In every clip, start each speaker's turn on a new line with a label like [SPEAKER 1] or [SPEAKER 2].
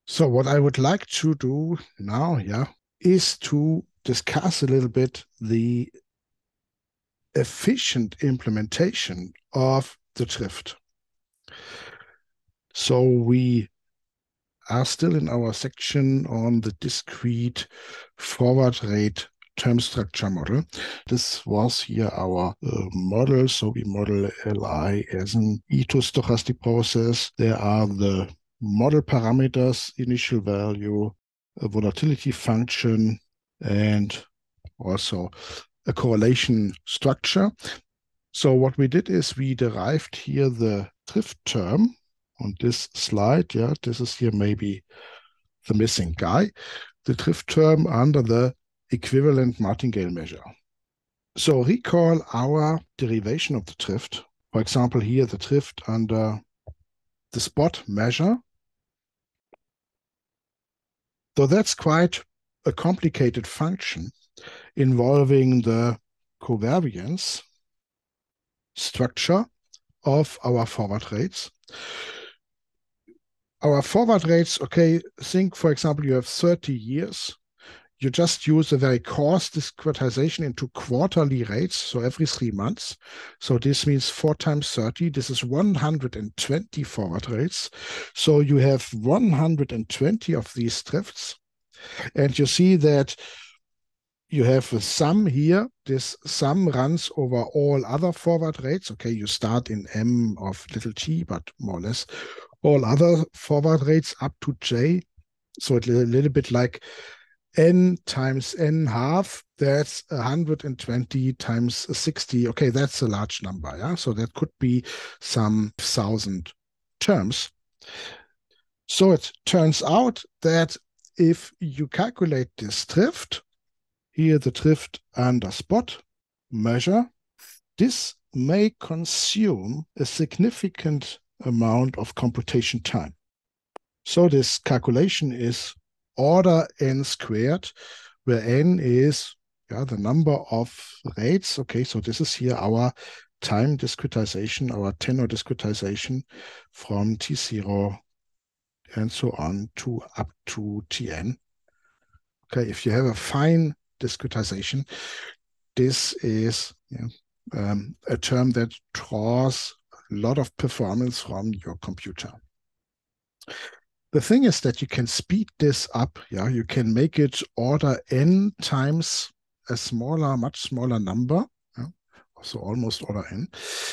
[SPEAKER 1] So what I would like to do now, is to discuss a little bit the efficient implementation of the drift. So we are still in our section on the discrete forward rate term structure model. This was here our model. So we model Li as an E2 stochastic process. There are the model parameters, initial value, a volatility function, and also a correlation structure. So what we did is we derived here the drift term on this slide. Yeah, this is here maybe the missing guy, the drift term under the equivalent martingale measure. So recall our derivation of the drift. For example, here the drift under the spot measure. So that's quite a complicated function involving the covariance structure of our forward rates. Our forward rates, okay, think, for example, you have 30 years. You just use a very coarse discretization into quarterly rates, so every 3 months. So this means 4 times 30. This is 120 forward rates. So you have 120 of these drifts. And you see that you have a sum here. This sum runs over all other forward rates. Okay, you start in M of little t, but more or less all other forward rates up to J. So it's a little bit like N times N half, that's 120 times 60. Okay, that's a large number, yeah? So that could be some 1,000 terms. So it turns out that if you calculate this drift, here the drift under spot measure, this may consume a significant amount of computation time. So this calculation is order n squared, where n is the number of rates. Okay, so this is here our time discretization, our tenor discretization from T0 and so on to up to Tn. Okay, if you have a fine discretization, this is a term that draws a lot of performance from your computer. The thing is that you can speed this up. Yeah, you can make it order n times a smaller, much smaller number. Yeah? So almost order n.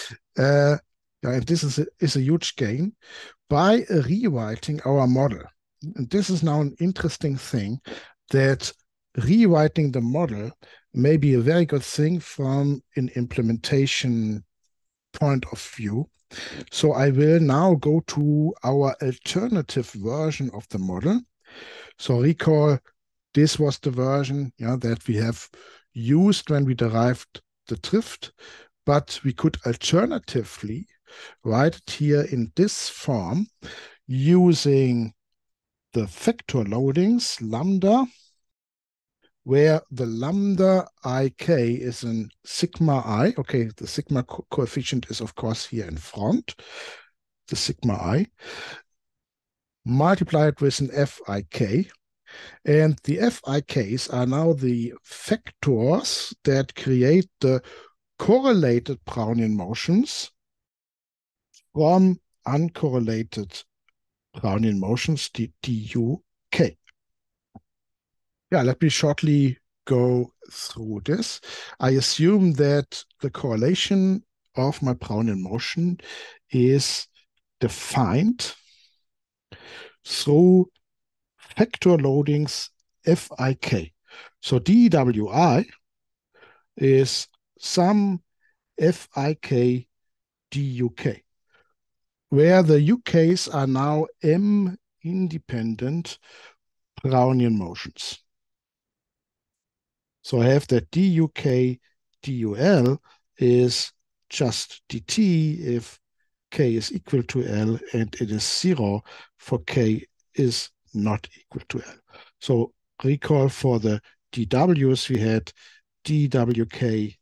[SPEAKER 1] And this is a huge gain by rewriting our model. And this is now an interesting thing, that rewriting the model may be a very good thing from an implementation point of view. So I will now go to our alternative version of the model. So recall, this was the version that we have used when we derived the drift, but we could alternatively write it here in this form using the factor loadings lambda, where the lambda ik is in sigma I. Okay, the sigma coefficient is, of course, here in front, the sigma I, multiplied with an fik. And the fiks are now the factors that create the correlated Brownian motions from uncorrelated Brownian motions, the duk. Yeah, let me shortly go through this. I assume that the correlation of my Brownian motion is defined through factor loadings fik. So dwi is some fik duk, where the UKs are now M independent Brownian motions. So I have that duk dul is just dt if k is equal to L, and it is 0 for k is not equal to L. So recall, for the dw's we had dwk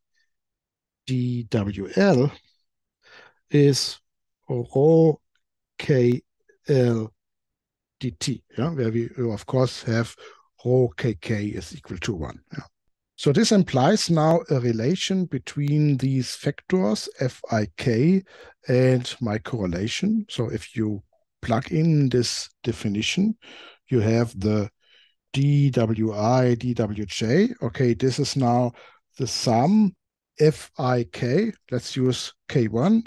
[SPEAKER 1] dwl is rho kl dt, yeah, where we of course have rho kk is equal to 1. Yeah. So this implies now a relation between these factors fik and my correlation. So if you plug in this definition, you have the dwi, dwj. Okay, this is now the sum fik. Let's use k1.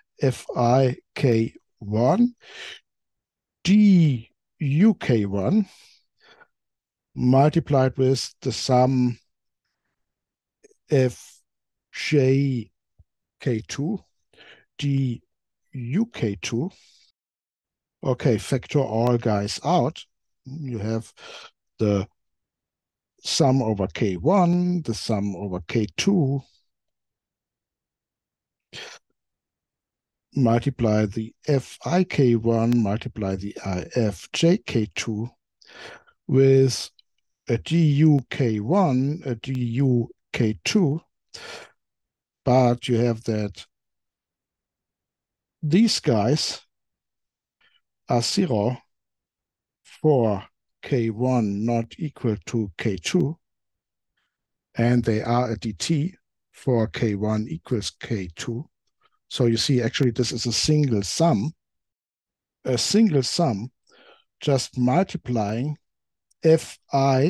[SPEAKER 1] fik1 duk1 multiplied with the sum fjk2 duk2. Okay, factor all guys out. You have the sum over k1, the sum over k2, multiply the fik1, multiply the fjk2 with a duk1, a duk2, but you have that these guys are 0 for k1 not equal to k2, and they are a dt for k1 equals k2. So you see, actually, this is a single sum, just multiplying fi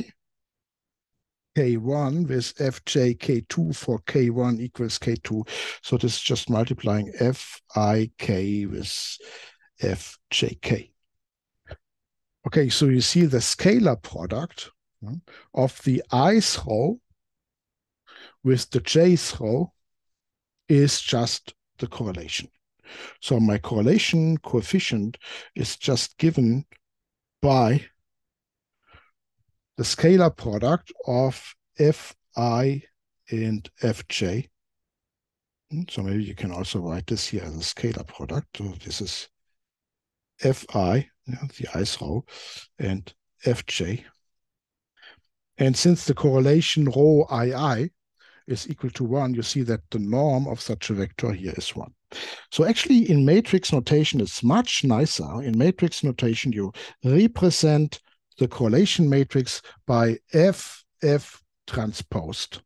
[SPEAKER 1] k1 with fj k2 for k1 equals k2. So this is just multiplying fik with fjk. Okay, so you see the scalar product of the i's row with the j's row is just the correlation. So my correlation coefficient is just given by the scalar product of fi and fj. So maybe you can also write this here as a scalar product. So this is fi, the i's row, and fj. And since the correlation rho ii is equal to 1, you see that the norm of such a vector here is 1. So actually in matrix notation, it's much nicer. In matrix notation, you represent the correlation matrix by f transposed.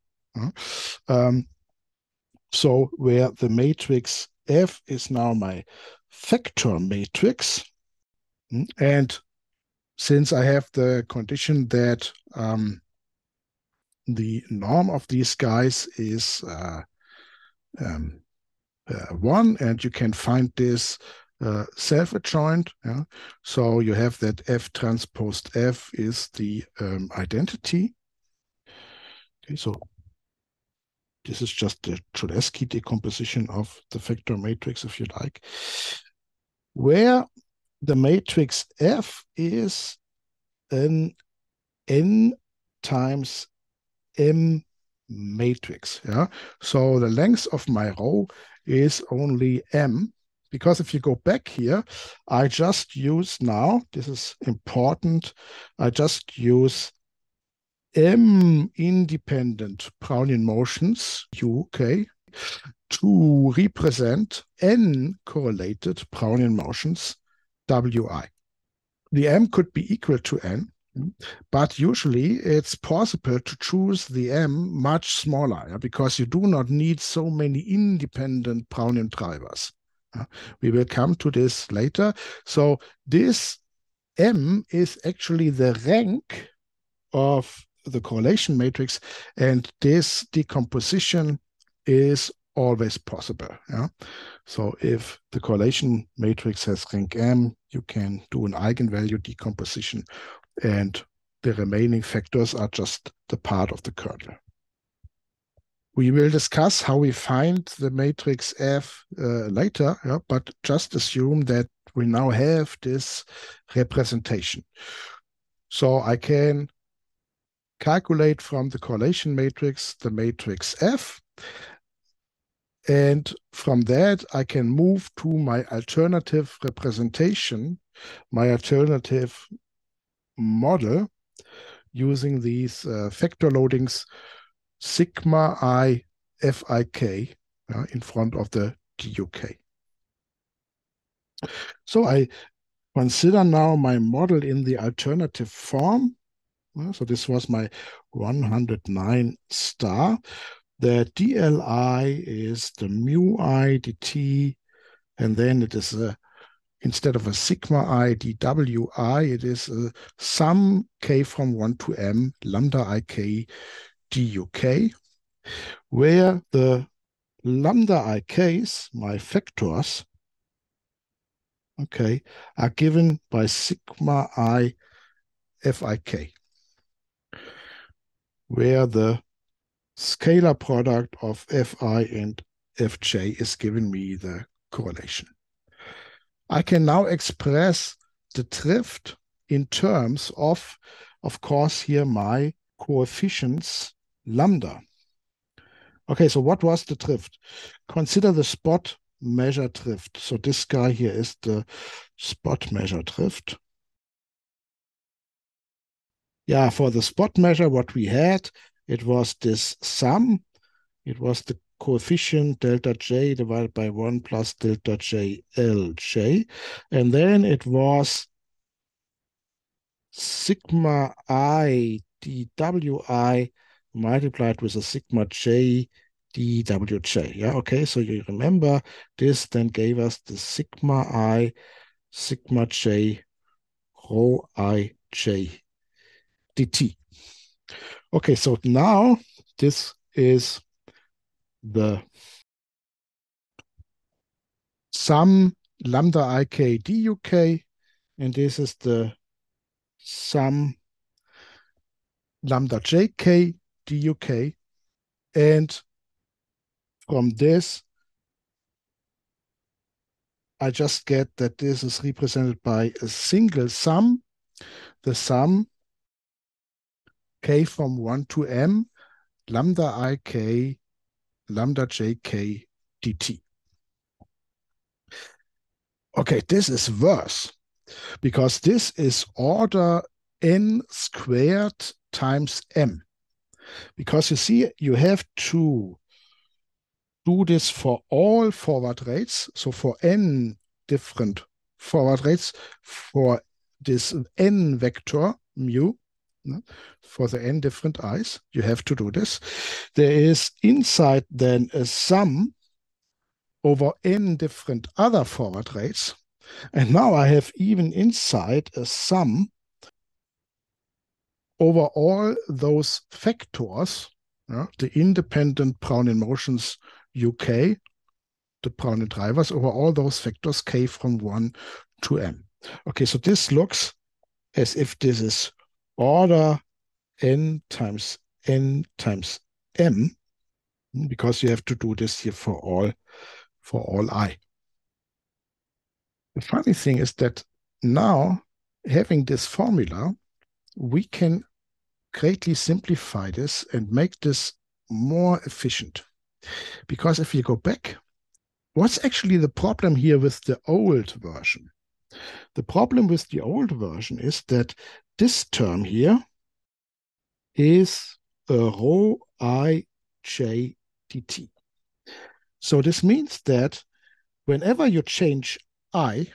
[SPEAKER 1] So where the matrix F is now my factor matrix, and since I have the condition that the norm of these guys is 1, and you can find this self-adjoint. Yeah? So you have that F transposed F is the identity. Okay, so this is just the Cholesky decomposition of the vector matrix, if you like, where the matrix F is an n times m matrix. Yeah. So the length of my row is only m, because if you go back here, I just use now, this is important, I just use m independent Brownian motions, UK, to represent n correlated Brownian motions, wi. The m could be equal to n, but usually it's possible to choose the m much smaller, because you do not need so many independent Brownian drivers. We will come to this later. So this m is actually the rank of the correlation matrix, and this decomposition is always possible. Yeah? So if the correlation matrix has rank m, you can do an eigenvalue decomposition, and the remaining factors are just the part of the kernel. We will discuss how we find the matrix F later, yeah? But just assume that we now have this representation. So I can calculate from the correlation matrix the matrix F, and from that I can move to my alternative representation, my alternative model, using these factor loadings sigma I fik in front of the duk. So I consider now my model in the alternative form. So this was my 109 star. The DLI is the mu I dt, and then it is instead of a sigma I dwi, it is a sum k from 1 to m lambda ik duk, where the lambda ik's, my factors, okay, are given by sigma I fik, where the scalar product of fi and fj is giving me the correlation. I can now express the drift in terms of course, here my coefficients lambda. Okay, so what was the drift? Consider the spot measure drift. So this guy here is the spot measure drift. Yeah, for the spot measure, what we had, it was this sum. It was the coefficient delta j divided by 1 plus delta j lj. And then it was sigma I dwi multiplied with a sigma j dwj. Yeah, okay, so you remember this then gave us the sigma I, sigma j, rho I j dt. Okay, so now this is the sum lambda ik duk, and this is the sum lambda jk duk, and from this I just get that this is represented by a single sum, the sum k from 1 to m lambda ik lambda jk dt. Okay, this is worse because this is order n squared times m. Because you see, you have to do this for all forward rates. So for n different forward rates, for this n vector mu, for the n different i's, you have to do this. There is inside then a sum over n different other forward rates. And now I have even inside a sum over all those factors, the independent Brownian motions uk, the Brownian drivers, over all those factors k from 1 to m. Okay, so this looks as if this is order n times m, because you have to do this here for all I. The funny thing is that now, having this formula, we can greatly simplify this and make this more efficient. Because if you go back, what's actually the problem here with the old version? The problem with the old version is that this term here is a rho I j dt. So this means that whenever you change I,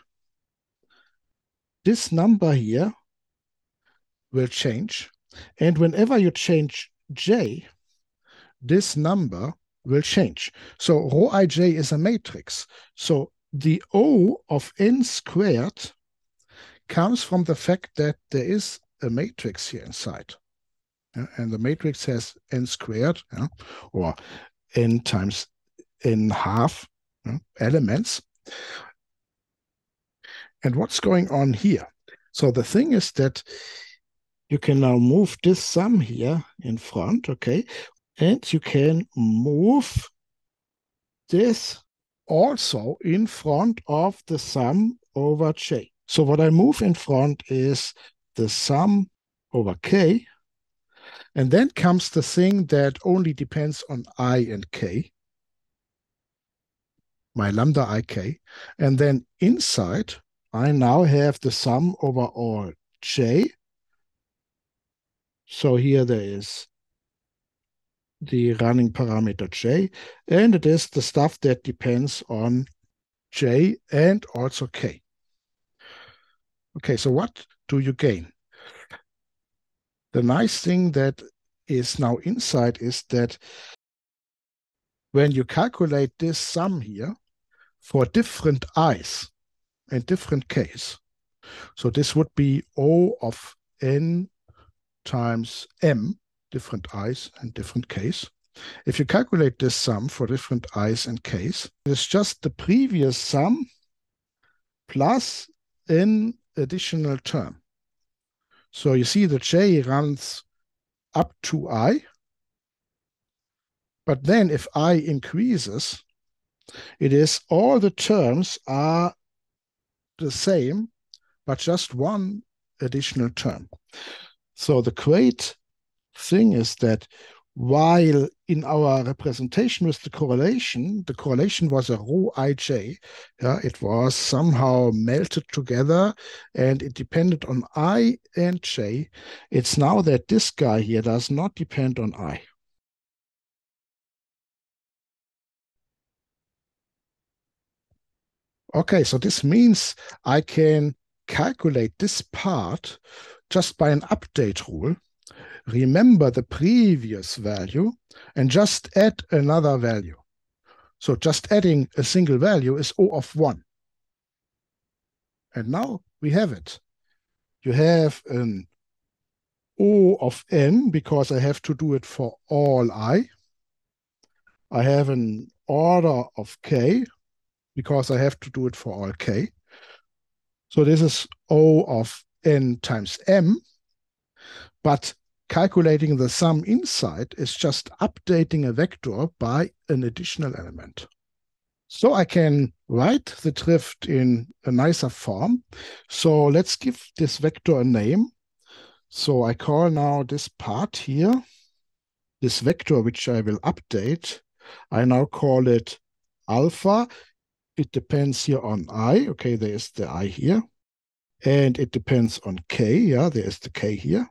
[SPEAKER 1] this number here will change. And whenever you change j, this number will change. So rho ij is a matrix. So the O of n squared comes from the fact that there is a matrix here inside. And the matrix has n squared, or n times n half elements. And what's going on here? So the thing is that you can now move this sum here in front, okay? And you can move this also in front of the sum over j. So what I move in front is the sum over k. And then comes the thing that only depends on I and k, my lambda ik. And then inside, I now have the sum over all j. So here there is the running parameter j, and it is the stuff that depends on j and also k. Okay, so what do you gain? The nice thing that is now inside is that when you calculate this sum here for different i's and different k's, so this would be O of n times m, different i's and different k's. If you calculate this sum for different i's and k's, it's just the previous sum plus an additional term. So you see the j runs up to I, but then if I increases, it is all the terms are the same, but just one additional term. So the great thing is that while in our representation with the correlation was a rho ij, yeah, it was somehow melted together and it depended on I and j. It's now that this guy here does not depend on I. Okay, so this means I can calculate this part just by an update rule, remember the previous value, and just add another value. So just adding a single value is O of 1. And now we have it. You have an O of n because I have to do it for all I. I have an order of k because I have to do it for all k. So this is O of n times m, but calculating the sum inside is just updating a vector by an additional element. So I can write the drift in a nicer form. So let's give this vector a name. So I call now this part here, this vector which I will update, I now call it alpha. It depends here on I. Okay, there is the I here. And it depends on k. Yeah, there is the k here.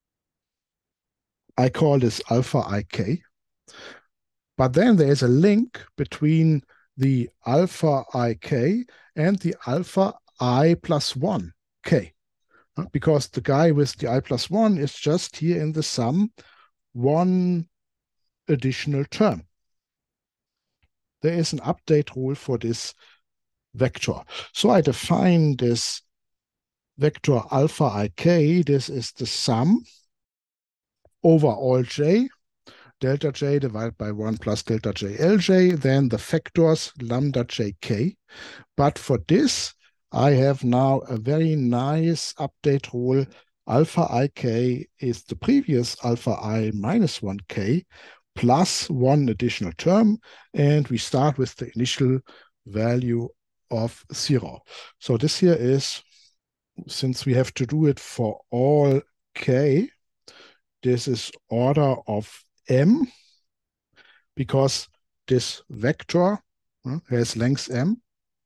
[SPEAKER 1] I call this alpha ik. But then there is a link between the alpha ik and the alpha I plus 1 k. Because the guy with the I plus 1 is just here in the sum one additional term. There is an update rule for this vector. So I define this vector alpha ik. This is the sum over all j, delta j divided by 1 plus delta j lj, then the factors lambda jk. But for this, I have now a very nice update rule. Alpha ik is the previous alpha I minus 1k plus one additional term, and we start with the initial value of 0. So this here is, since we have to do it for all k, this is order of m, because this vector has length m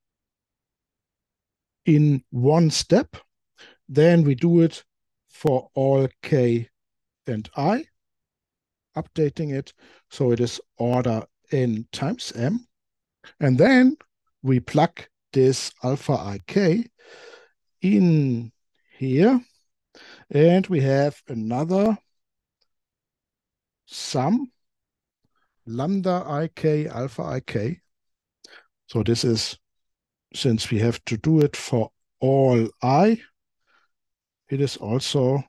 [SPEAKER 1] in one step. Then we do it for all k and I, updating it. So it is order n times m. And then we plug this alpha ik in here. And we have another sum, lambda ik, alpha ik. So this is, since we have to do it for all I, it is also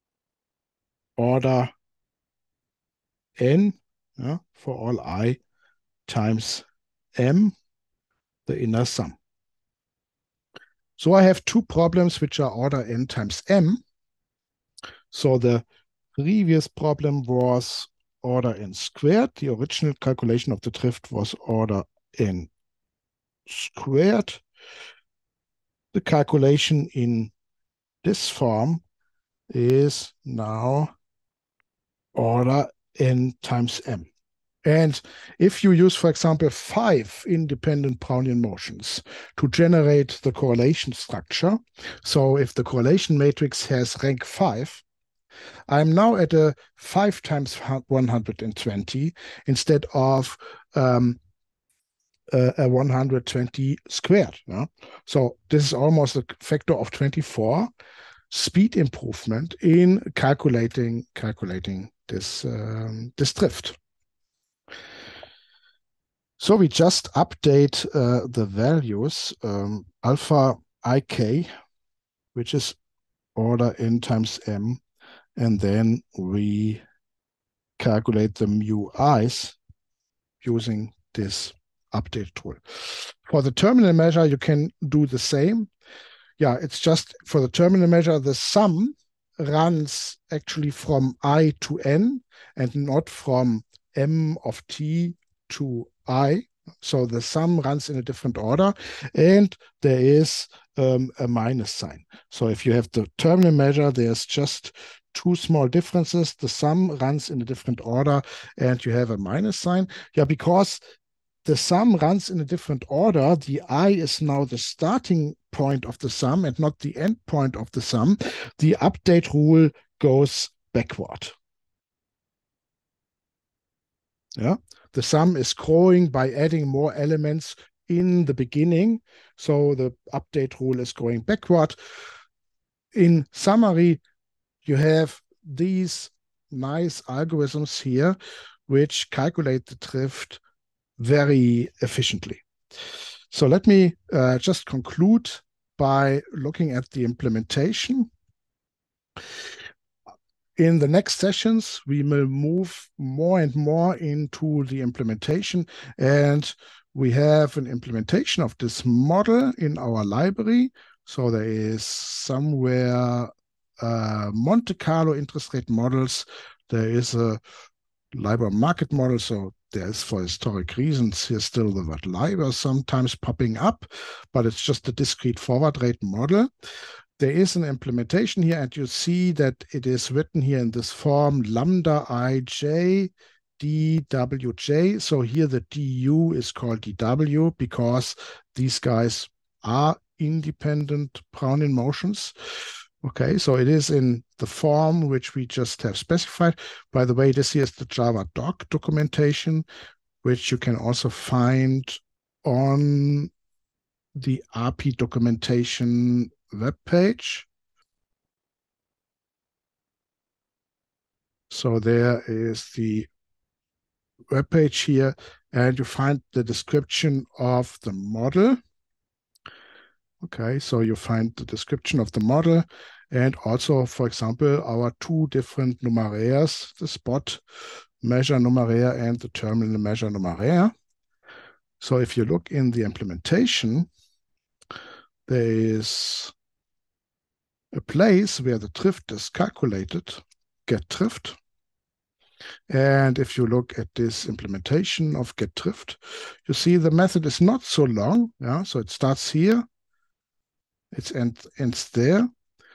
[SPEAKER 1] order n for all I times m, the inner sum. So I have two problems which are order n times m. So the previous problem was order n squared. The original calculation of the drift was order n squared. The calculation in this form is now order n times m. And if you use, for example, 5 independent Brownian motions to generate the correlation structure, so if the correlation matrix has rank 5, I'm now at a 5 times 120 instead of a 120 squared. Yeah? So this is almost a factor of 24 speed improvement in calculating this this drift. So we just update the values alpha ik, which is order n times m, and then we calculate the mu i's using this update tool. For the terminal measure, you can do the same. Yeah, it's just for the terminal measure, the sum runs actually from I to n and not from m of t to I. So the sum runs in a different order, and there is a minus sign. So if you have the terminal measure, there's just two small differences. The sum runs in a different order, and you have a minus sign. Yeah, because the sum runs in a different order, the I is now the starting point of the sum and not the end point of the sum. The update rule goes backward. Yeah, the sum is growing by adding more elements in the beginning. So the update rule is going backward. In summary, you have these nice algorithms here which calculate the drift very efficiently. So let me just conclude by looking at the implementation. In the next sessions, we will move more and more into the implementation, and we have an implementation of this model in our library. So there is somewhere Monte Carlo interest rate models. There is a LIBOR market model. So there's, for historic reasons, here still the word LIBOR sometimes popping up, but it's just a discrete forward rate model. There is an implementation here, and you see that it is written here in this form, lambda ij dwj. So here the du is called dw because these guys are independent Brownian motions. Okay, so it is in the form which we just have specified. By the way, this here is the Java doc documentation, which you can also find on the RP documentation webpage. So there is the webpage here, and you find the description of the model. Okay, so you find the description of the model and also, for example, our two different numeraires, the spot measure numeraire and the terminal measure numeraire. So if you look in the implementation, there is a place where the drift is calculated, get drift. And if you look at this implementation of get drift, you see the method is not so long. Yeah, so it starts here. It ends there.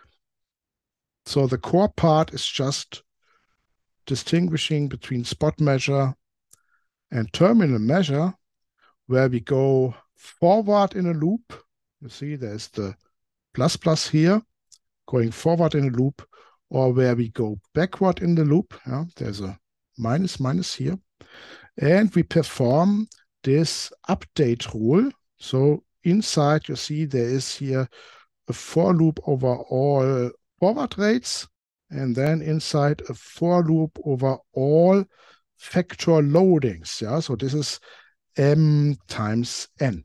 [SPEAKER 1] So the core part is just distinguishing between spot measure and terminal measure, where we go forward in a loop. You see there's the plus here, going forward in a loop, or where we go backward in the loop. Yeah, there's a minus here. And we perform this update rule. So inside you see there is here a for loop over all forward rates, and then inside a for loop over all factor loadings. Yeah, so this is m times n.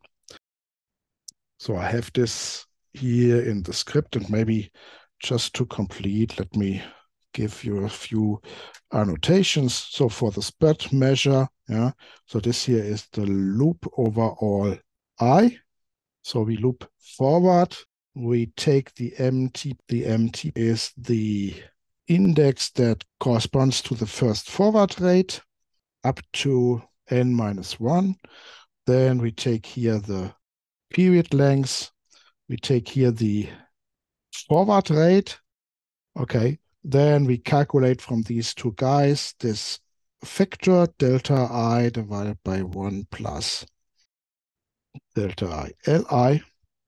[SPEAKER 1] So I have this here in the script, and maybe just to complete, let me give you a few annotations. So for the spot measure, yeah, so this here is the loop over all I. So we loop forward. We take the MT. The MT is the index that corresponds to the first forward rate up to n-1. Then we take here the period length. We take here the forward rate. Okay, then we calculate from these two guys this factor delta I divided by 1 plus delta I Li.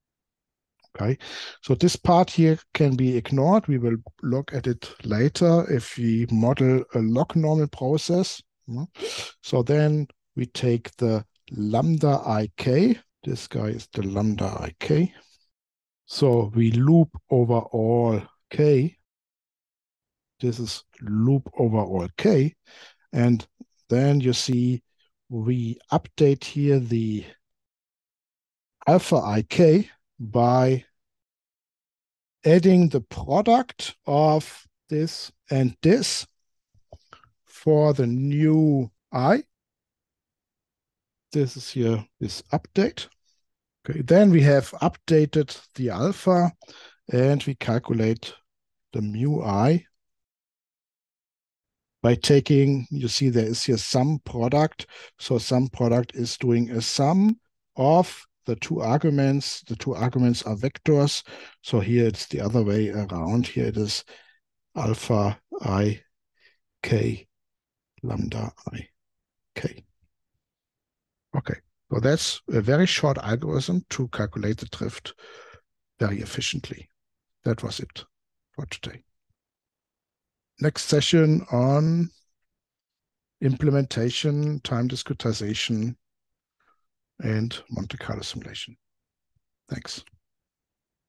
[SPEAKER 1] Okay, so this part here can be ignored. We will look at it later if we model a log normal process. So then we take the lambda ik. This guy is the lambda ik. So we loop over all k. This is loop over all k. And then you see we update here the alpha ik by adding the product of this and this for the new I. This is here this update. Okay, then we have updated the alpha and we calculate the mu I by taking, you see there is here sum product. So sum product is doing a sum of the two arguments. The two arguments are vectors. So here it's the other way around. Here it is alpha I k lambda I k. Okay, so that's a very short algorithm to calculate the drift very efficiently. That was it for today. Next session on implementation, time discretization, and Monte Carlo simulation. Thanks.